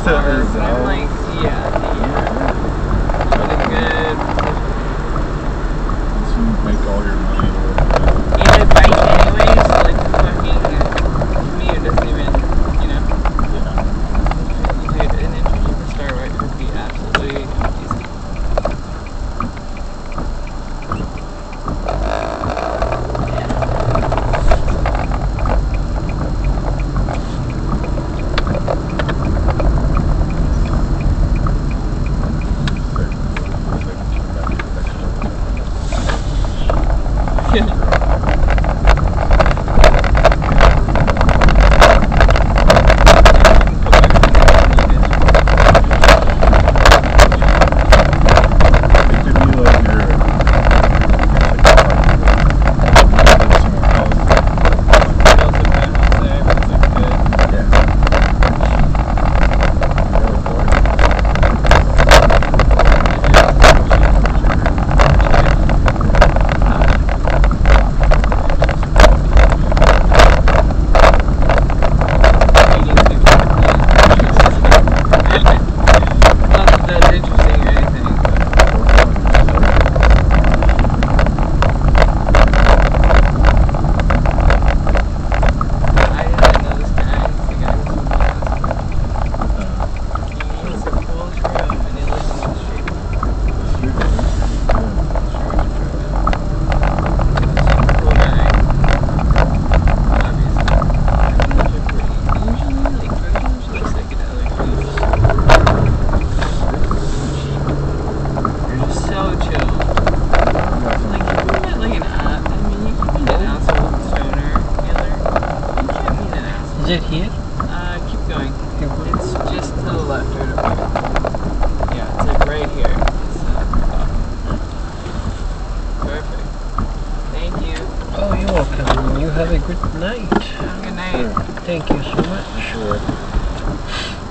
cars, and I'm like, yeah. I'm in a good Once you make all your money, position. You like bike anyway, so like the fucking commute doesn't even, you know. yeah. Dude, an internship at Starbucks would be absolutely amazing. Is it here? Keep going. Keep going. It's just to the left right up here. Yeah, it's like right here. It's perfect. Thank you. Oh, you're welcome. You have a good night. Have a good night. Thank you so much. Sure.